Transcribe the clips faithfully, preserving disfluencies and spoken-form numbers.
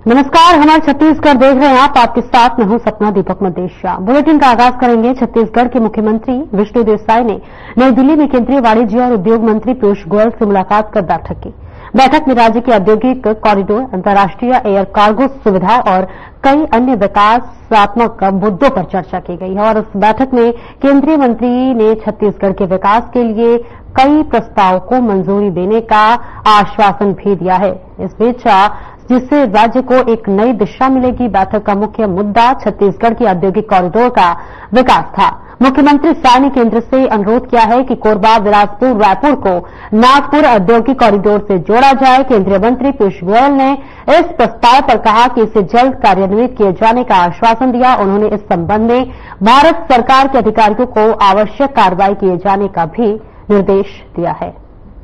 नमस्कार, हमारे छत्तीसगढ़ देख रहे हैं आप आपके साथ मैं हूं सपना दीपक मदेशिया। बुलेटिन का आगाज करेंगे। छत्तीसगढ़ के मुख्यमंत्री विष्णुदेव साय ने नई दिल्ली में केंद्रीय वाणिज्य और उद्योग मंत्री पीयूष गोयल से मुलाकात कर बैठक की। बैठक में राज्य के औद्योगिक कॉरिडोर, अंतर्राष्ट्रीय एयर कार्गो सुविधा और कई अन्य विकासात्मक मुद्दों पर चर्चा की गई है और इस बैठक में केंद्रीय मंत्री ने छत्तीसगढ़ के विकास के लिए कई प्रस्ताव को मंजूरी देने का आश्वासन भी दिया है। इस बीच जिससे राज्य को एक नई दिशा मिलेगी। बैठक का मुख्य मुद्दा छत्तीसगढ़ की औद्योगिक कॉरिडोर का विकास था। मुख्यमंत्री साय ने केंद्र से अनुरोध किया है कि कोरबा, बिलासपुर, रायपुर को नागपुर औद्योगिक कॉरिडोर से जोड़ा जाए। केंद्रीय मंत्री पीयूष गोयल ने इस प्रस्ताव पर कहा कि इसे जल्द कार्यान्वित किए जाने का आश्वासन दिया। उन्होंने इस संबंध में भारत सरकार के अधिकारियों को आवश्यक कार्रवाई किए जाने का भी निर्देश दिया है।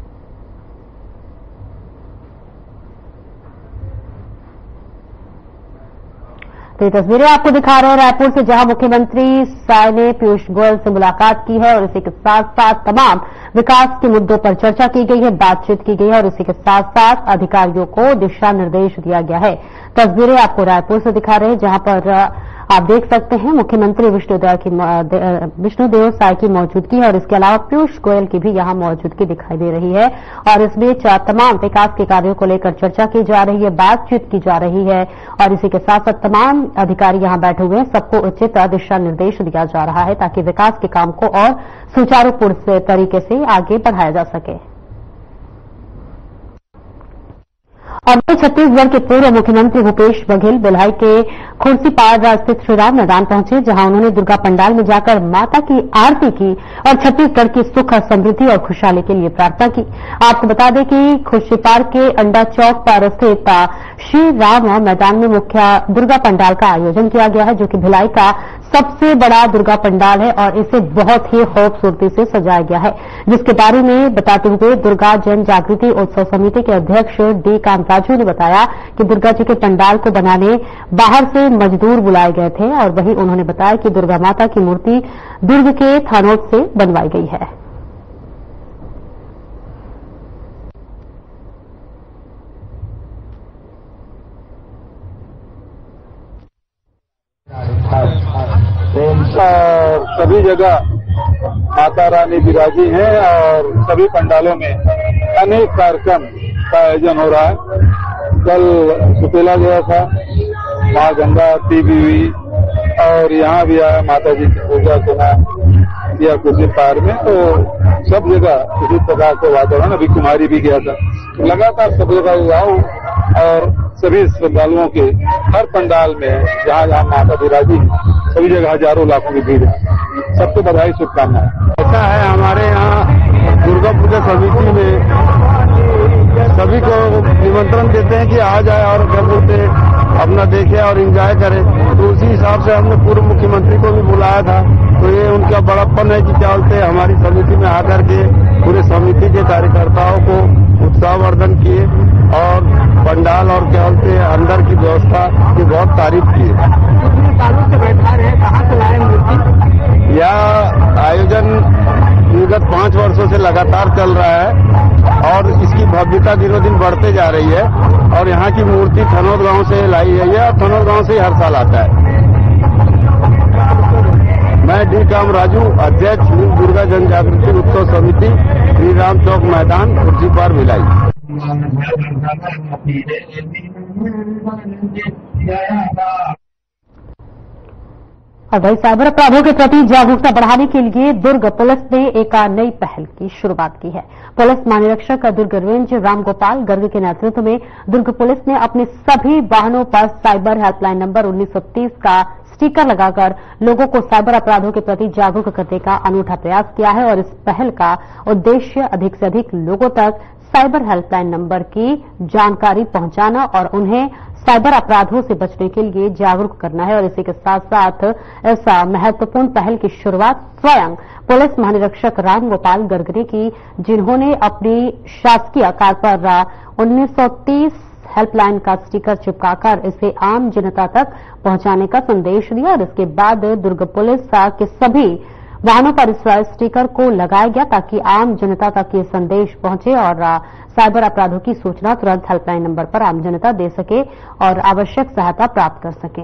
तो ये तस्वीरें आपको दिखा रहे हैं रायपुर से, जहां मुख्यमंत्री साय ने पीयूष गोयल से मुलाकात की है और इसी के साथ साथ तमाम विकास के मुद्दों पर चर्चा की गई है, बातचीत की गई है और इसी के साथ साथ अधिकारियों को दिशा निर्देश दिया गया है। तस्वीरें आपको रायपुर से दिखा रहे हैं, जहां पर आप देख सकते हैं मुख्यमंत्री विष्णुदेव की विष्णुदेव साय की मौजूदगी है और इसके अलावा पीयूष गोयल की भी यहां मौजूदगी दिखाई दे रही है और इस बीच तमाम विकास के कार्यों को लेकर चर्चा की जा रही है, बातचीत की जा रही है और इसी के साथ साथ तमाम अधिकारी यहां बैठे हुए हैं। सबको उचित दिशा निर्देश दिया जा रहा है ताकि विकास के काम को और सुचारू तरीके से आगे बढ़ाया जा सके। और छत्तीसगढ़ के पूर्व मुख्यमंत्री भूपेश बघेल भिलाई के खुर्सीपार स्थित श्रीराम मैदान पहुंचे, जहां उन्होंने दुर्गा पंडाल में जाकर माता की आरती की और छत्तीसगढ़ की सुख, समृद्धि और खुशहाली के लिए प्रार्थना की। आपको बता दें कि खुर्सीपार के अंडा चौक पर स्थित श्री राम मैदान में मुख्य दुर्गा पंडाल का आयोजन किया गया है, जो कि भिलाई का सबसे बड़ा दुर्गा पंडाल है और इसे बहुत ही खूबसूरती से सजाया गया है, जिसके बारे में बताते हुए दुर्गा जन जागृति उत्सव समिति के अध्यक्ष डी कांताजू ने बताया कि दुर्गा जी के पंडाल को बनाने बाहर से मजदूर बुलाए गए थे और वहीं उन्होंने बताया कि दुर्गा माता की मूर्ति दुर्ग के थानोट से बनवाई गई है। और सभी जगह माता रानी विराजी हैं और सभी पंडालों में अनेक कार्यक्रम का आयोजन हो रहा है। कल सुपेला गया था, मां गंगा आरती भी हुई और यहाँ भी आया माता जी की पूजा सुना या खुर्सीपार में, तो सब जगह इसी प्रकार के वातावरण। अभी कुमारी भी गया था। लगातार सब जगह आओ और सभी श्रद्धालुओं के हर पंडाल में जहाँ जहाँ माता विराजी सभी जगह हजारों लाखों की भीड़ है। सबको बधाई, शुभकामनाएं। ऐसा है हमारे यहाँ दुर्गा पूजा समिति में सभी को निमंत्रण देते हैं कि आ जाए और क्या बोलते अपना देखे और एंजॉय करें। तो उसी हिसाब से हमने पूर्व मुख्यमंत्री को भी बुलाया था। तो ये उनका बड़प्पन है कि क्या बोलते हमारी समिति में आकर के पूरे समिति के कार्यकर्ताओं को उत्साहवर्धन किए और पंडाल और क्या बोलते अंदर की व्यवस्था की बहुत तारीफ की है। सालों से बैठा रहे, कहाँ से लाए मूर्ति? यह आयोजन विगत पांच वर्षों से लगातार चल रहा है और इसकी भव्यता दिनों दिन बढ़ते जा रही है और यहाँ की मूर्ति थनौद गांव से लाई गई है और थनौद गांव से हर साल आता है। मैं डी काम राजू, अध्यक्ष दुर्गा जन जागृति उत्सव समिति, श्री राम चौक मैदान, खुर्सीपार, भिलाई। और वही साइबर अपराधों के प्रति जागरूकता बढ़ाने के लिए दुर्ग पुलिस ने एक नई पहल की शुरुआत की है। पुलिस महानिरीक्षक दुर्ग रेंज रामगोपाल गर्ग के नेतृत्व में दुर्ग पुलिस ने अपने सभी वाहनों पर साइबर हेल्पलाइन नंबर उन्नीस सौ तीस का स्टिकर लगाकर लोगों को साइबर अपराधों के प्रति जागरूक करने का अनूठा प्रयास किया है और इस पहल का उद्देश्य अधिक से अधिक लोगों तक साइबर हेल्पलाइन नंबर की जानकारी पहुंचाना और उन्हें साइबर अपराधों से बचने के लिए जागरूक करना है और इसी के साथ साथ ऐसा महत्वपूर्ण पहल की शुरुआत स्वयं पुलिस महानिरीक्षक रामगोपाल गर्ग ने की, जिन्होंने अपनी शासकीय कार पर उन्नीस सौ तीस हेल्पलाइन का स्टिकर चिपकाकर इसे आम जनता तक पहुंचाने का संदेश दिया और इसके बाद दुर्ग पुलिस के सभी वाहनों पर इस स्टिकर को लगाया गया ताकि आम जनता तक ये संदेश पहुंचे और साइबर अपराधों की सूचना तुरंत हेल्पलाइन नंबर पर आम जनता दे सके और आवश्यक सहायता प्राप्त कर सके।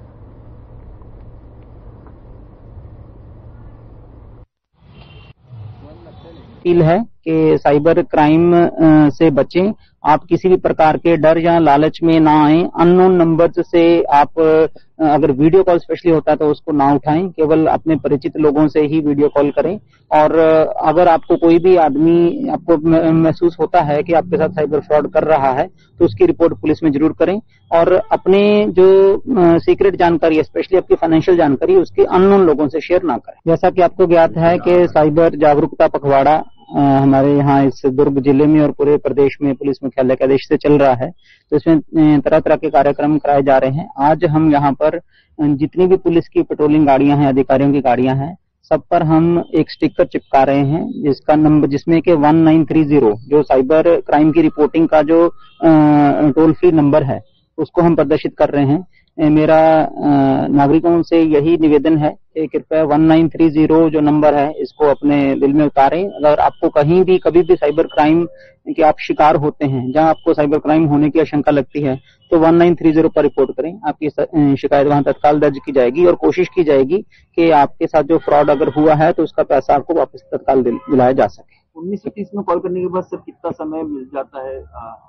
अपील है कि साइबर क्राइम से बचें। आप किसी भी प्रकार के डर या लालच में ना आए। अननोन नंबर से आप अगर वीडियो कॉल स्पेशली होता है तो उसको ना उठाएं। केवल अपने परिचित लोगों से ही वीडियो कॉल करें। और अगर आपको कोई भी आदमी आपको महसूस होता है कि आपके साथ साइबर फ्रॉड कर रहा है तो उसकी रिपोर्ट पुलिस में जरूर करें। और अपने जो सीक्रेट जानकारी है, स्पेशली आपकी फाइनेंशियल जानकारी, उसके अननोन लोगों से शेयर ना करें। जैसा कि आपको ज्ञात है कि साइबर जागरूकता पखवाड़ा हमारे यहाँ इस दुर्ग जिले में और पूरे प्रदेश में पुलिस मुख्यालय के आदेश से चल रहा है, तो इसमें तरह तरह के कार्यक्रम कराए जा रहे हैं। आज हम यहाँ पर जितनी भी पुलिस की पेट्रोलिंग गाड़ियां हैं, अधिकारियों की गाड़ियां हैं, सब पर हम एक स्टिकर चिपका रहे हैं जिसका नंबर जिसमें कि वन नाइन थ्री जीरो जो साइबर क्राइम की रिपोर्टिंग का जो टोल फ्री नंबर है उसको हम प्रदर्शित कर रहे हैं। मेरा नागरिकों से यही निवेदन है कि कृपया वन नाइन थ्री जीरो जो नंबर है इसको अपने दिल में उतारें। अगर आपको कहीं भी कभी भी साइबर क्राइम के आप शिकार होते हैं, जहां आपको साइबर क्राइम होने की आशंका लगती है, तो वन नाइन थ्री जीरो पर रिपोर्ट करें। आपकी शिकायत वहां तत्काल दर्ज की जाएगी और कोशिश की जाएगी कि आपके साथ जो फ्रॉड अगर हुआ है तो उसका पैसा आपको वापस तत्काल दिलाया जा सके। उन्नीस सौ तीस में कॉल करने के बाद सर कितना समय मिल जाता है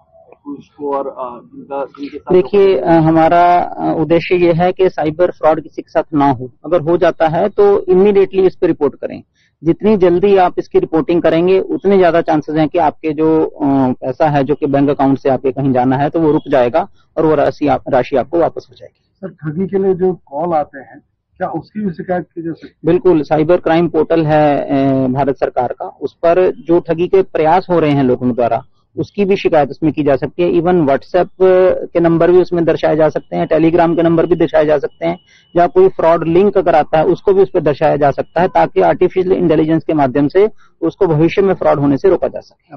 उसको? और जिनका देखिए, हमारा उद्देश्य ये है कि साइबर फ्रॉड किसी के साथ ना हो। अगर हो जाता है तो इमीडिएटली इस पर रिपोर्ट करें। जितनी जल्दी आप इसकी रिपोर्टिंग करेंगे उतने ज्यादा चांसेस हैं कि आपके जो पैसा है जो कि बैंक अकाउंट से आपके कहीं जाना है तो वो रुक जाएगा और वो राशि आप, राशि आपको वापस हो जाएगी। सर, ठगी के लिए जो कॉल आते हैं क्या उसकी भी शिकायत की जा सकती है? बिल्कुल, साइबर क्राइम पोर्टल है भारत सरकार का, उस पर जो ठगी के प्रयास हो रहे हैं लोगों द्वारा उसकी भी शिकायत उसमें की जा सकती है। इवन व्हाट्सएप के नंबर भी उसमें दर्शाए जा सकते हैं, टेलीग्राम के नंबर भी दर्शाए जा सकते हैं, या कोई फ्रॉड लिंक अगर आता है उसको भी उस पर दर्शाया जा सकता है ताकि आर्टिफिशियल इंटेलिजेंस के माध्यम से उसको भविष्य में फ्रॉड होने से रोका जा सके।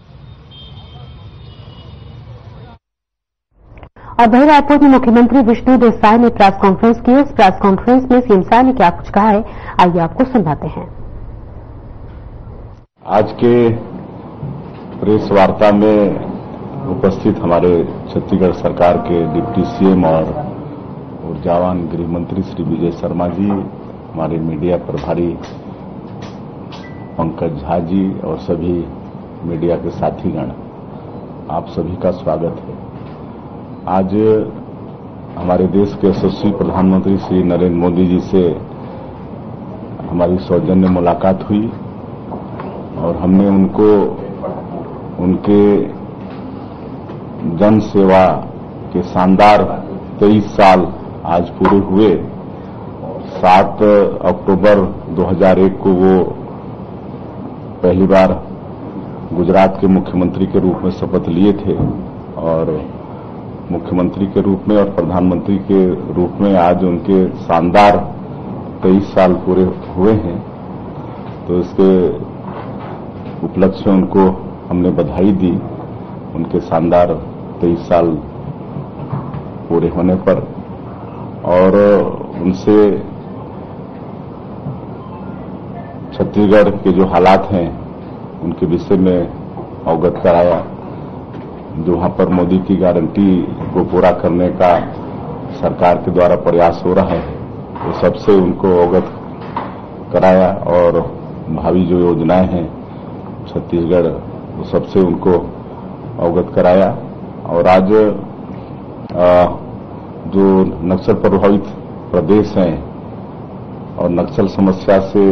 और वहीं रायपुर में मुख्यमंत्री विष्णु देसाई ने प्रेस कॉन्फ्रेंस की। इस प्रेस कॉन्फ्रेंस में सीएम साहब ने क्या कुछ कहा है, आइए आपको सुनाते हैं। आज के प्रेस वार्ता में उपस्थित हमारे छत्तीसगढ़ सरकार के डिप्टी सीएम और ऊर्जावान गृह मंत्री श्री विजय शर्मा जी, हमारे मीडिया प्रभारी पंकज झा जी और सभी मीडिया के साथीगण, आप सभी का स्वागत है। आज हमारे देश के यशस्वी प्रधानमंत्री श्री नरेंद्र मोदी जी से हमारी सौजन्य मुलाकात हुई और हमने उनको उनके जन सेवा के शानदार तेईस साल आज पूरे हुए। सात अक्टूबर दो हज़ार एक को वो पहली बार गुजरात के मुख्यमंत्री के रूप में शपथ लिए थे और मुख्यमंत्री के रूप में और प्रधानमंत्री के रूप में आज उनके शानदार तेईस साल पूरे हुए हैं। तो इसके उपलक्ष्य में उनको हमने बधाई दी उनके शानदार तेईस साल पूरे होने पर, और उनसे छत्तीसगढ़ के जो हालात हैं उनके विषय में अवगत कराया। जो वहां पर मोदी की गारंटी को पूरा करने का सरकार के द्वारा प्रयास हो रहा है वो तो सबसे उनको अवगत कराया और भावी जो योजनाएं हैं छत्तीसगढ़ वो सबसे उनको अवगत कराया। और आज जो नक्सल प्रभावित प्रदेश हैं और नक्सल समस्या से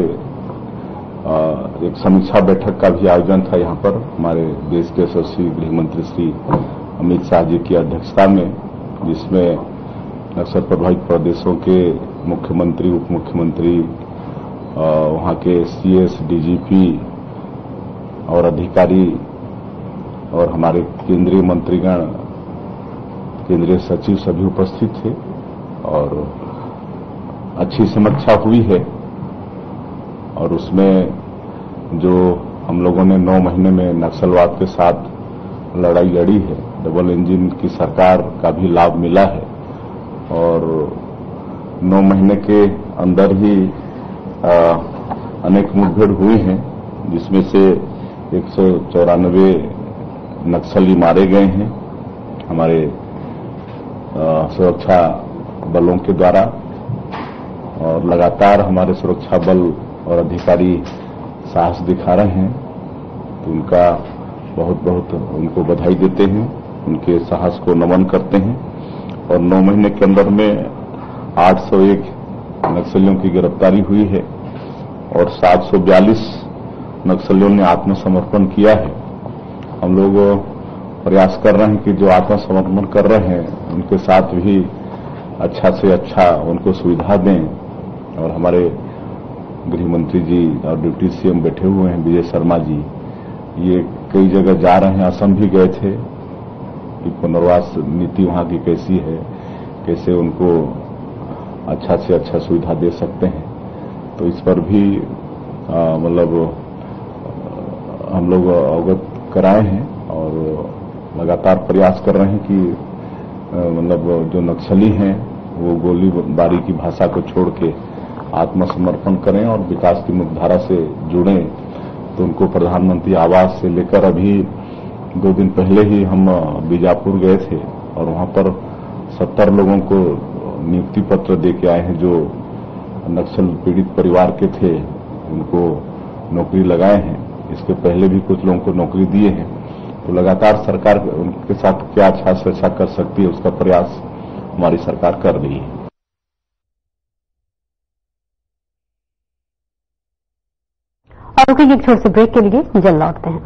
एक समीक्षा बैठक का भी आयोजन था यहाँ पर हमारे देश के यशस्वी गृह मंत्री श्री अमित शाह जी की अध्यक्षता में, जिसमें नक्सल प्रभावित प्रदेशों के मुख्यमंत्री, उप मुख्यमंत्री, वहाँ के सीएस, डीजीपी और अधिकारी और हमारे केंद्रीय मंत्रीगण, केंद्रीय सचिव सभी उपस्थित थे और अच्छी समीक्षा हुई है। और उसमें जो हम लोगों ने नौ महीने में नक्सलवाद के साथ लड़ाई लड़ी है, डबल इंजन की सरकार का भी लाभ मिला है और नौ महीने के अंदर ही आ, अनेक मुठभेड़ हुई हैं, जिसमें से एक सौ चौरानवे नक्सली मारे गए हैं हमारे सुरक्षा बलों के द्वारा, और लगातार हमारे सुरक्षा बल और अधिकारी साहस दिखा रहे हैं, तो उनका बहुत बहुत उनको बधाई देते हैं, उनके साहस को नमन करते हैं। और नौ महीने के अंदर में आठ सौ एक नक्सलियों की गिरफ्तारी हुई है और सात सौ बयालीस नक्सलियों ने आत्मसमर्पण किया है। हम लोग प्रयास कर रहे हैं कि जो आत्मसमर्पण कर रहे हैं उनके साथ भी अच्छा से अच्छा उनको सुविधा दें। और हमारे गृह मंत्री जी और डिप्टी सीएम बैठे हुए हैं विजय शर्मा जी, ये कई जगह जा रहे हैं, असम भी गए थे कि पुनर्वास नीति वहां की कैसी है, कैसे उनको अच्छा से अच्छा सुविधा दे सकते हैं। तो इस पर भी मतलब हम लोग अवगत कराए हैं और लगातार प्रयास कर रहे हैं कि मतलब जो नक्सली हैं वो गोलीबारी की भाषा को छोड़ के आत्मसमर्पण करें और विकास की मुख्यधारा से जुड़ें। तो उनको प्रधानमंत्री आवास से लेकर अभी दो दिन पहले ही हम बीजापुर गए थे और वहां पर सत्तर लोगों को नियुक्ति पत्र दे के आए हैं जो नक्सल पीड़ित परिवार के थे, उनको नौकरी लगाए हैं। इसके पहले भी कुछ लोगों को नौकरी दिए हैं। तो लगातार सरकार उनके साथ क्या अच्छा से अच्छा कर सकती है उसका प्रयास हमारी सरकार कर रही है। और रुकेंगे एक छोटे से ब्रेक के लिए, जल्द लौटते हैं।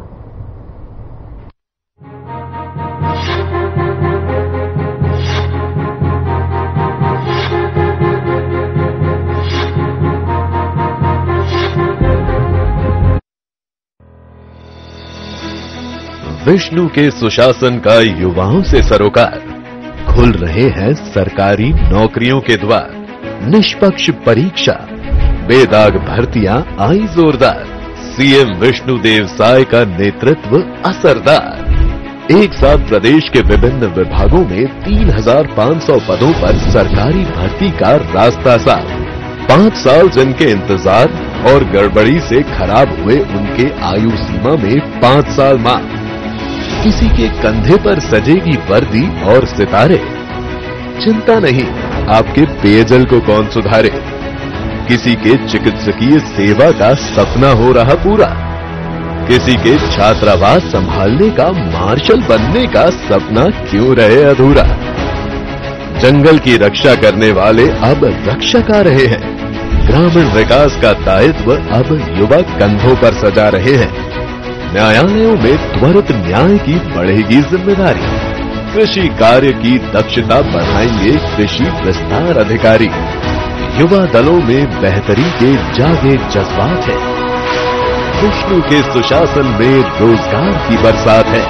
विष्णु के सुशासन का युवाओं से सरोकार, खुल रहे हैं सरकारी नौकरियों के द्वार, निष्पक्ष परीक्षा, बेदाग भर्तियां आई जोरदार, सीएम विष्णुदेव साय का नेतृत्व असरदार। एक साथ प्रदेश के विभिन्न विभागों में तीन हजार पांच सौ पदों पर सरकारी भर्ती का रास्ता साफ। पांच साल जिनके इंतजार और गड़बड़ी से खराब हुए उनके आयु सीमा में पांच साल मांग। किसी के कंधे पर सजेगी वर्दी और सितारे, चिंता नहीं आपके पेयजल को कौन सुधारे। किसी के चिकित्सकीय सेवा का सपना हो रहा पूरा, किसी के छात्रावास संभालने का, मार्शल बनने का सपना क्यों रहे अधूरा। जंगल की रक्षा करने वाले अब रक्षक आ रहे हैं, ग्रामीण विकास का दायित्व अब युवा कंधों पर सजा रहे हैं। न्यायालयों में त्वरित न्याय की बढ़ेगी जिम्मेदारी, कृषि कार्य की दक्षता बढ़ाएंगे कृषि विस्तार अधिकारी। युवा दलों में बेहतरी के जागे जज्बात है, विष्णु के सुशासन में रोजगार की बरसात है।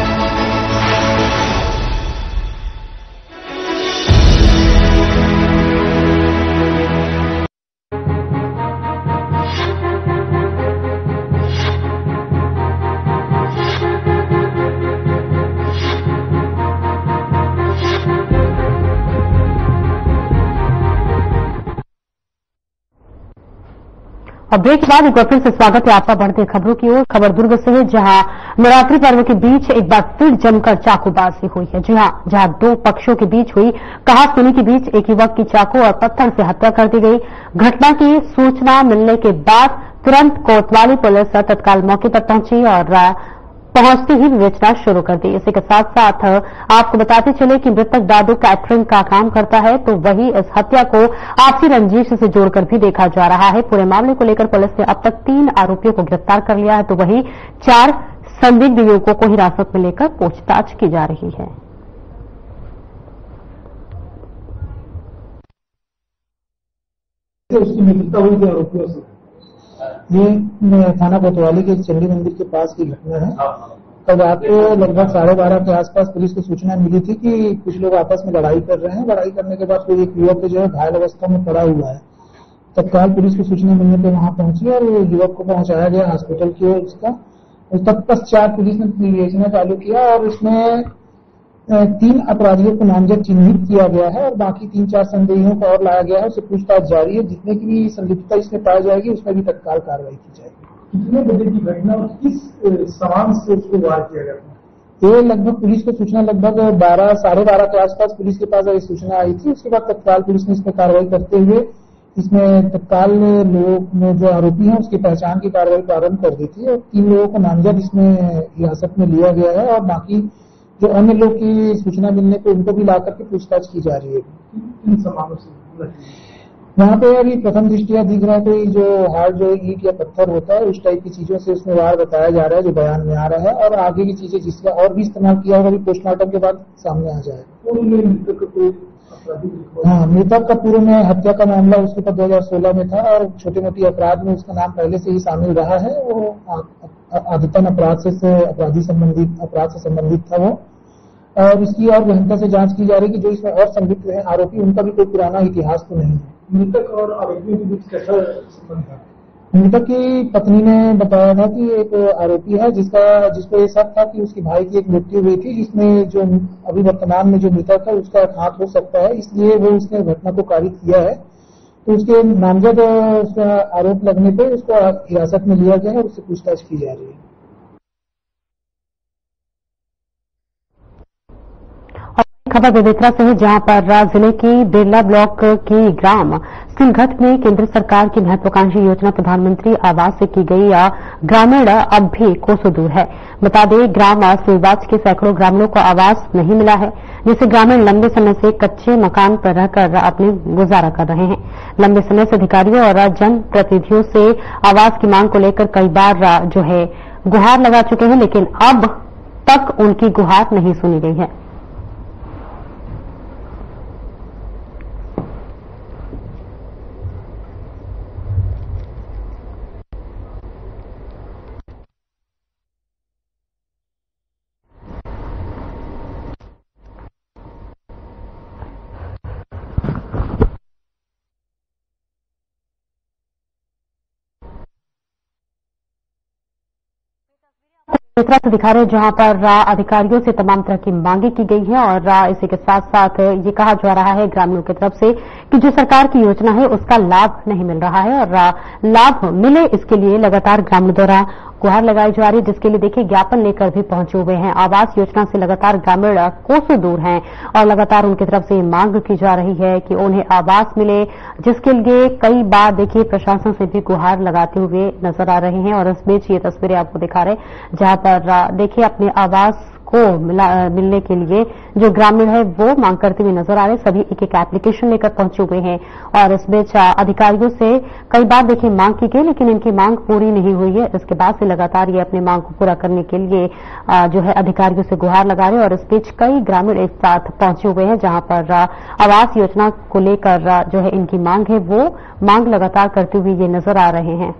और ब्रेक के बाद एक बार फिर से स्वागत है आपका बढ़ते खबरों की ओर। खबर दुर्ग से है, जहां नवरात्रि पर्व के बीच एक बार फिर जमकर चाकूबाजी हुई है। जी हां, जहां दो पक्षों के बीच हुई कहासुनी के बीच एक युवक की चाकू और पत्थर से हत्या कर दी गई। घटना की सूचना मिलने के बाद तुरंत कोतवाली पुलिस तत्काल मौके पर पहुंची और पहुंचते ही विवेचना शुरू कर दी। इसी के साथ साथ आपको बताते चले कि मृतक दादू कैटरिंग का काम करता है, तो वही इस हत्या को आपसी रंजिश से जोड़कर भी देखा जा रहा है। पूरे मामले को लेकर पुलिस ने अब तक तीन आरोपियों को गिरफ्तार कर लिया है, तो वही चार संदिग्ध युवकों को हिरासत में लेकर पूछताछ की जा रही है। उसकी मित्रता हुई थी आरोपियों से। ये थाना कोतवाली के चंडी मंदिर के पास की घटना है। कल रात को लगभग साढ़े बारह के आसपास पुलिस को सूचना मिली थी कि कुछ लोग आपस में लड़ाई कर रहे हैं। लड़ाई करने के बाद कोई एक युवक जो है घायल अवस्था में पड़ा हुआ है। तत्काल पुलिस को सूचना मिलने पर वहां पहुंची और युवक को पहुंचाया गया हॉस्पिटल की ओर। उसका तत्पश्चात पुलिस ने विवेचना चालू किया और उसमें तीन अपराधियों को नामजद चिन्हित किया गया है और बाकी तीन चार संदेहियों को और लाया गया है। उससे पूछताछ जारी है। जितने की भी संलिप्तता इसमें पाई जाएगी उसमें भी तत्काल कार्रवाई की जाएगी। कितने बजे की घटना और किस सामान से उसको वार किया गया? ये लगभग पुलिस को सूचना लगभग बारह साढ़े बारह के आसपास पुलिस के पास ये सूचना आई थी। उसके बाद तत्काल पुलिस ने इसमें कार्रवाई करते हुए इसमें तत्काल लोग में जो आरोपी हैं उसकी पहचान की कार्रवाई प्रारंभ कर दी थी और तीन लोगों को नामजद इसमें हिरासत में लिया गया है और बाकी जो अन्य लोग की सूचना मिलने पर उनको भी लाकर के पूछताछ की जा रही है। इन सामानों से यहाँ पे अभी प्रथम दृष्टिया दिख रहा है कोई जो हार्ड जो ईंट या पत्थर होता है उस टाइप की चीजों से उसमें वार बताया जा रहा है जो बयान में आ रहा है और आगे की चीजें जिसका और भी इस्तेमाल किया होगा अभी पोस्टमार्टम के बाद सामने आ जाएगा। हाँ, मृतक का पूर्व में हत्या का मामला उसके ऊपर दो हजार सोलह में था और छोटे मोटी अपराध में उसका नाम पहले से ही शामिल रहा है। वो आदतन अपराध से अपराधी संबंधित अपराध से संबंधित था वो और इसकी और गहनता से जांच की जा रही है कि जो इसमें और संलिप्त है आरोपी उनका भी कोई पुराना इतिहास तो नहीं है। मृतक और आरोपियों के बीच कैसा संबंध है? मृतक की पत्नी ने बताया था कि एक आरोपी है जिसका जिसको ये शक था कि उसकी भाई की एक मृत्यु हुई थी जिसमें जो अभी वर्तमान में जो मृतक है उसका हाथ हो सकता है, इसलिए वो उसने घटना को कारित किया है। तो उसके नामजद उसका आरोप लगने पे उसको हिरासत में लिया गया है और उससे पूछताछ की जा रही है। खबर बेमेतरा से है जहां पर जिले की बिरला ब्लॉक की ग्राम सिलघट में केंद्र सरकार की महत्वाकांक्षी योजना प्रधानमंत्री आवास से की गई ग्रामीण अब भी कोसों दूर है। बता दें ग्राम सिलवाच के सैकड़ों ग्रामीणों को आवास नहीं मिला है जिससे ग्रामीण लंबे समय से कच्चे मकान पर रहकर अपने गुजारा कर रहे हैं। लंबे समय से अधिकारियों और जनप्रतिनिधियों से आवास की मांग को लेकर कई बार जो है गुहार लगा चुके हैं लेकिन अब तक उनकी गुहार नहीं सुनी गई है। बेमेतरा से दिखा रहे जहां पर अधिकारियों से तमाम तरह की मांगे की गई हैं और इसी के साथ साथ ये कहा जा रहा है ग्रामीणों की तरफ से कि जो सरकार की योजना है उसका लाभ नहीं मिल रहा है और लाभ मिले इसके लिए लगातार ग्रामीणों द्वारा गुहार लगाई जा रही है जिसके लिए देखिए ज्ञापन लेकर भी पहुंचे हुए हैं। आवास योजना से लगातार ग्रामीण कोसों दूर हैं और लगातार उनकी तरफ से मांग की जा रही है कि उन्हें आवास मिले जिसके लिए कई बार देखिए प्रशासन से भी गुहार लगाते हुए नजर आ रहे हैं। और इस बीच ये तस्वीरें आपको दिखा रहे जहां पर देखिए अपने आवास को मिला, मिलने के लिए जो ग्रामीण है वो मांग करते हुए नजर आ रहे। सभी एक एक एप्लीकेशन लेकर पहुंचे हुए हैं और इस बीच अधिकारियों से कई बार देखिए मांग की गई लेकिन इनकी मांग पूरी नहीं हुई है। इसके बाद से लगातार ये अपनी मांग को पूरा करने के लिए जो है अधिकारियों से गुहार लगा रहे और इस बीच कई ग्रामीण एक साथ पहुंचे हुए हैं जहां पर आवास योजना को लेकर जो है इनकी मांग है वो मांग लगातार करते हुए ये नजर आ रहे हैं।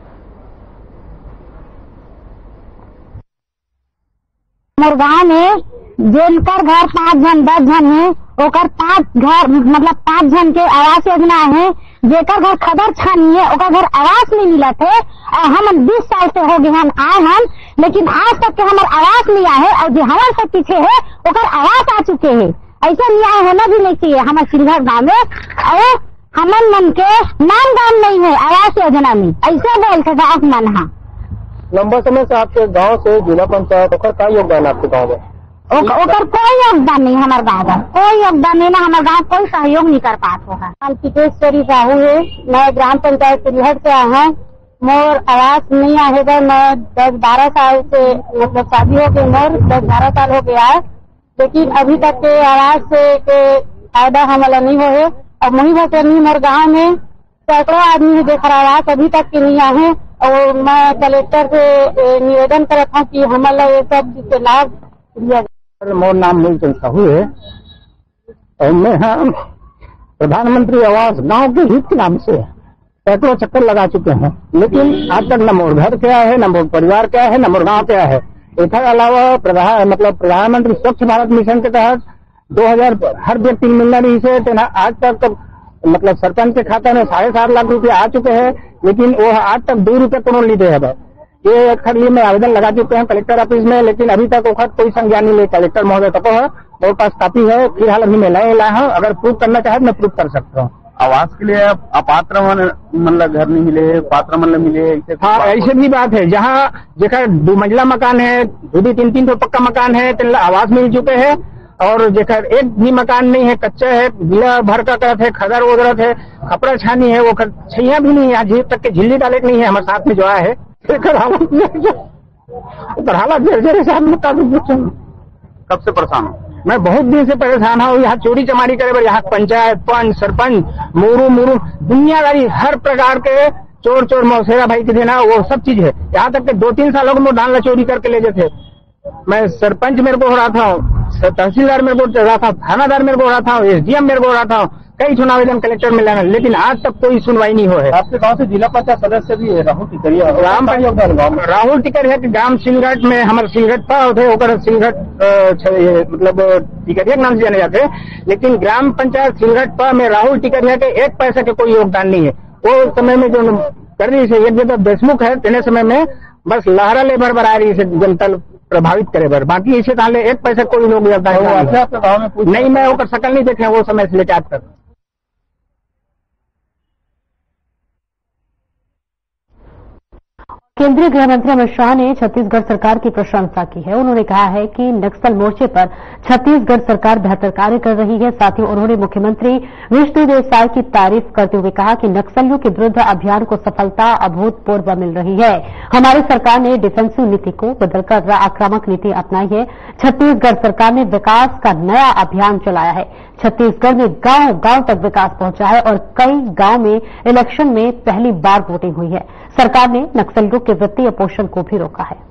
मोर गाँव में जिनकर घर पाँच जन दस जन है ओकर पाँच घर मतलब पाँच जन के आवास योजना है जेकर घर खबर छानी है ओकर घर आवास नहीं मिला थे और हम बीस साल से हो गए हम आए हम लेकिन आज तक के हमारे आवास नहीं आए और जो हमारे से पीछे है ओकर आवास आ चुके हैं। ऐसा न्याय होना भी नहीं चाहिए हमारे सिलघट गाँव में और हमन मन के नाम दाम नहीं है आवास योजना में ऐसे बोलते गाँव मन। हाँ लंबा समय से आपके गांव से जिला पंचायत ओकर का योगदान आपके गांव में? ओकर कोई योगदान नहीं हमारे गांव का कोई योगदान नहीं ना हमारे गांव कोई सहयोग नहीं कर पाता होगा। हम पितेश्वरी साहू है मैं ग्राम पंचायत सिलघट से आया हूँ। मोर आवास नहीं आएगा मैं दस बारह साल से मतलब शादी हो गई मोर दस बारह साल हो गया है लेकिन अभी तक के आवास से फायदा हमारा नहीं हो है और मुही भर नहीं मोर गाँव में सैकड़ों आदमी देख रहा आवास अभी तक के नहीं आए और मैं कलेक्टर से निवेदन करता हूँ कि हमारा ये सब जिससे लाभ दिया जाए। मोर नाम मूलचंद साहू है और मैं हम प्रधानमंत्री आवास गांव के हित के नाम से सैकड़ों चक्कर लगा चुके हैं लेकिन आज तक न मोर घर क्या है न मोर परिवार क्या है न मोर गाँव क्या है। इसके अलावा प्रधान मतलब प्रधानमंत्री स्वच्छ भारत मिशन के तहत दो हजार हर व्यक्ति मिलना नहीं से आज तक तक मतलब सरपंच के खाता में साढ़े सात लाख रुपए आ चुके हैं लेकिन वो आज तक दो रुपए करोड़ नहीं दे है। ये खत लिए मैं आवेदन लगा चुके हैं कलेक्टर ऑफिस में, लेकिन अभी तक वो खत कोई संज्ञान नहीं ले। कलेक्टर महोदय तक है, मेरे पास कापी है, फिलहाल अभी मैं लाए लाया हूँ। अगर प्रूव करना चाहे मैं प्रूव कर सकता हूँ। आवास के लिए अपात्र मतलब घर नहीं मिले, पात्र मतलब मिले। हाँ, ऐसे भी बात है। जहाँ जेकर दो मंजिला मकान है, दो भी तीन तीन तो पक्का मकान है, तो आवास मिल चुके हैं। और जेकर एक भी मकान नहीं है, कच्चा है, गीला भर का करत है, खदर उदरत है, कपड़ा छानी है, वो छैया भी नहीं है, झील तक के झिल्ली डाले नहीं है। हमारे साथ में जो आया है कब से परेशान हूँ मैं? बहुत दिन से परेशान हूँ। यहाँ चोरी चमारी करे, यहाँ पंचायत पंच सरपंच मुरू मुरू दुनियादारी हर प्रकार के चोर चोर मौसेरा भाई के देना वो सब चीज है। यहाँ तक के दो तीन सालों को धान चोरी करके ले गए थे। मैं सरपंच मेरे को हो रहा था, तहसीलदार मेरे को हो रहा था, थानादार मेरे को हो रहा था, एसडीएम मेरे को हो रहा था, कई चुनाव आवेदन कलेक्टर में लेना, लेकिन आज तक कोई सुनवाई नहीं हो है। आपके गांव से जिला पंचायत सदस्य भी है राहुल टिकरिया। राम राहुल टिकरिया के ग्राम सिलघट में हमारे सिलघट पाव थे, ओकर सिलघट मतलब टिकरिया के नाम से जाने जाते, लेकिन ग्राम पंचायत सिलघट पाव में राहुल टिकरिया के एक पैसे के कोई योगदान नहीं है। वो समय में जो कर रही है एक जगह देशमुख है, तेने समय में बस लहरा ले भर भर आ रही है जनता प्रभावित करे बर, बाकी इसे ताले एक पैसा कोई लोग नहीं। मैं वो शकल नहीं देखे वो समय से लेकर आज तक। केंद्रीय गृह मंत्री अमित शाह ने छत्तीसगढ़ सरकार की प्रशंसा की है। उन्होंने कहा है कि नक्सल मोर्चे पर छत्तीसगढ़ सरकार बेहतर कार्य कर रही है। साथ ही उन्होंने मुख्यमंत्री विष्णुदेव साय की तारीफ करते हुए कहा कि नक्सलियों के विरुद्ध अभियान को सफलता अभूतपूर्व मिल रही है। हमारी सरकार ने डिफेंसिव नीति को बदलकर आक्रामक नीति अपनाई है। छत्तीसगढ़ सरकार ने विकास का नया अभियान चलाया है। छत्तीसगढ़ में गांव गांव तक विकास पहुंचा है और कई गांव में इलेक्शन में पहली बार वोटिंग हुई है। सरकार ने नक्सलियों के वित्तीय पोषण को भी रोका है।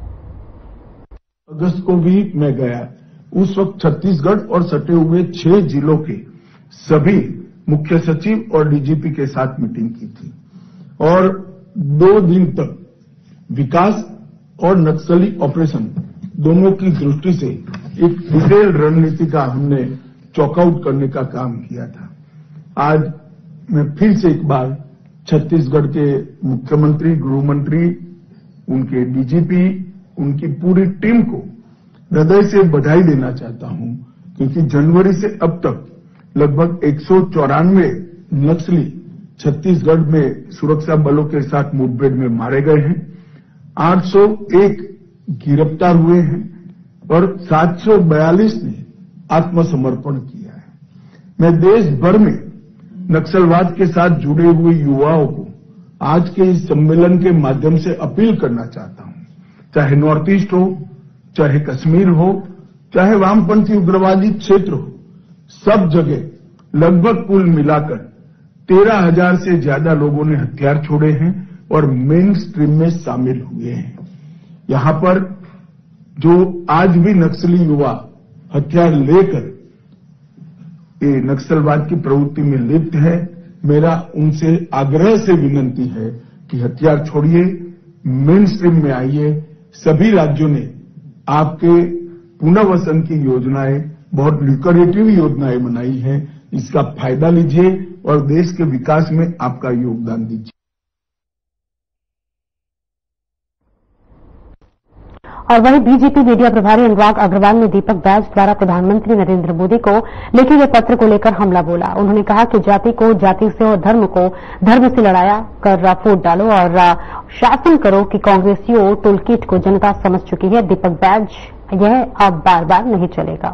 अगस्त को भी मैं गया, उस वक्त छत्तीसगढ़ और सटे हुए छह जिलों के सभी मुख्य सचिव और डीजीपी के साथ मीटिंग की थी और दो दिन तक विकास और नक्सली ऑपरेशन दोनों की दृष्टि से एक डिटेल रणनीति का हमने चॉकआउट करने का काम किया था। आज मैं फिर से एक बार छत्तीसगढ़ के मुख्यमंत्री, गृह मंत्री, उनके डीजीपी, उनकी पूरी टीम को हृदय से बधाई देना चाहता हूं, क्योंकि जनवरी से अब तक लगभग एक सौ चौरानवे नक्सली छत्तीसगढ़ में सुरक्षा बलों के साथ मुठभेड़ में मारे गए हैं, आठ सौ एक गिरफ्तार हुए हैं और सात सौ बयालीस ने आत्मसमर्पण किया है। मैं देश भर में नक्सलवाद के साथ जुड़े हुए युवाओं को आज के इस सम्मेलन के माध्यम से अपील करना चाहता हूं, चाहे नॉर्थ ईस्ट हो, चाहे कश्मीर हो, चाहे वामपंथी उग्रवादी क्षेत्र हो, सब जगह लगभग कुल मिलाकर तेरह हजार से ज्यादा लोगों ने हथियार छोड़े हैं और मेन स्ट्रीम में शामिल हुए हैं। यहां पर जो आज भी नक्सली युवा हथियार लेकर ये नक्सलवाद की प्रवृत्ति में लिप्त है, मेरा उनसे आग्रह से विनती है कि हथियार छोड़िए, मेन स्ट्रीम में आइए। सभी राज्यों ने आपके पुनर्वसन की योजनाएं, बहुत ल्यूक्रेटिव योजनाएं बनाई हैं, इसका फायदा लीजिए और देश के विकास में आपका योगदान दीजिए। और वहीं बीजेपी मीडिया प्रभारी अनुराग अग्रवाल ने दीपक बैज द्वारा प्रधानमंत्री नरेंद्र मोदी को लिखे गए पत्र को लेकर हमला बोला। उन्होंने कहा कि जाति को जाति से और धर्म को धर्म से लड़ाया कर वोट डालो और शासन करो कि कांग्रेसियों टूलकिट को जनता समझ चुकी है। दीपक बैज, यह अब बार बार नहीं चलेगा।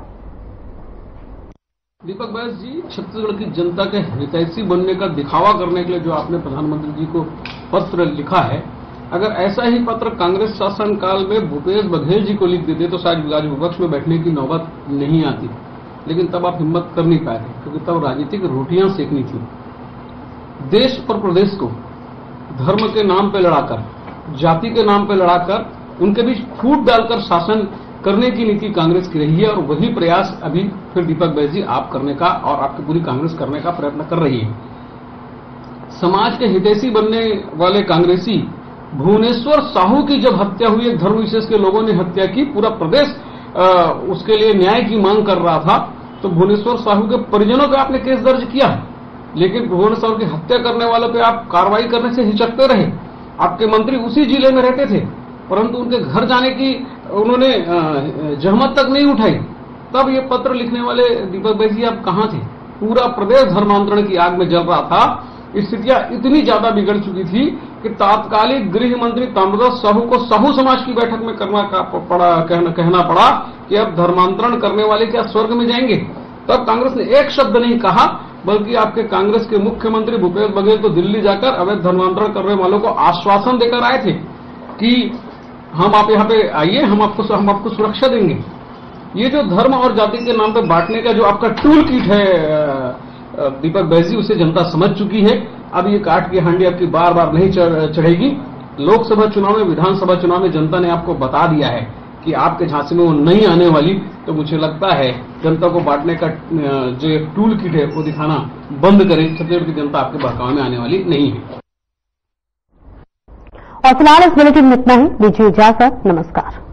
दीपक बैज जी, छत्तीसगढ़ की जनता के हितैषी बनने का दिखावा करने के लिए जो आपने प्रधानमंत्री जी को पत्र लिखा है, अगर ऐसा ही पत्र कांग्रेस शासन काल में भूपेश बघेल जी को लिख देते तो शायद आज विपक्ष में बैठने की नौबत नहीं आती, लेकिन तब आप हिम्मत कर नहीं पाए थे, क्योंकि तब राजनीतिक रोटियां सेकनी थी। देश और प्रदेश को धर्म के नाम पे लड़ाकर, जाति के नाम पे लड़ाकर, उनके बीच फूट डालकर शासन करने की नीति कांग्रेस की रही है और वही प्रयास अभी फिर दीपक बैज जी आप करने का और आपकी पूरी कांग्रेस करने का प्रयत्न कर रही है। समाज के हितैषी बनने वाले कांग्रेसी भुवनेश्वर साहू की जब हत्या हुई, एक धर्म विशेष के लोगों ने हत्या की, पूरा प्रदेश आ, उसके लिए न्याय की मांग कर रहा था, तो भुवनेश्वर साहू के परिजनों पे आपने केस दर्ज किया है, लेकिन भुवनेश्वर साहू की हत्या करने वालों पे आप कार्रवाई करने से हिचकते रहे। आपके मंत्री उसी जिले में रहते थे, परंतु उनके घर जाने की उन्होंने जहमत तक नहीं उठाई। तब ये पत्र लिखने वाले दीपक भाई जी आप कहां थे? पूरा प्रदेश धर्मांतरण की आग में जल रहा था। स्थितियां इतनी ज्यादा बिगड़ चुकी थी कि तात्कालिक गृह मंत्री ताम्रध्वज साहू को साहू समाज की बैठक में करना पड़ा, कहना, कहना पड़ा कि अब धर्मांतरण करने वाले क्या स्वर्ग में जाएंगे। तब कांग्रेस ने एक शब्द नहीं कहा, बल्कि आपके कांग्रेस के मुख्यमंत्री भूपेश बघेल तो दिल्ली जाकर अवैध धर्मांतरण करने वालों को आश्वासन देकर आए थे कि हम आप यहाँ पे आइए, हम आपको हम आपको सुरक्षा देंगे। ये जो धर्म और जाति के नाम पे बांटने का जो आपका टूल किट है दीपक बैजी, उसे जनता समझ चुकी है। अब ये काट की हांडी आपकी बार बार नहीं चढ़ेगी। लोकसभा चुनाव में, विधानसभा चुनाव में जनता ने आपको बता दिया है कि आपके झांसे में वो नहीं आने वाली। तो मुझे लगता है जनता को बांटने का जो टूल किट है वो दिखाना बंद करें। छत्तीसगढ़ की जनता आपके बहकावे में आने वाली नहीं है। और फिलहाल इस बुलेटिन में इतना ही। दीजिए इजाजत। नमस्कार।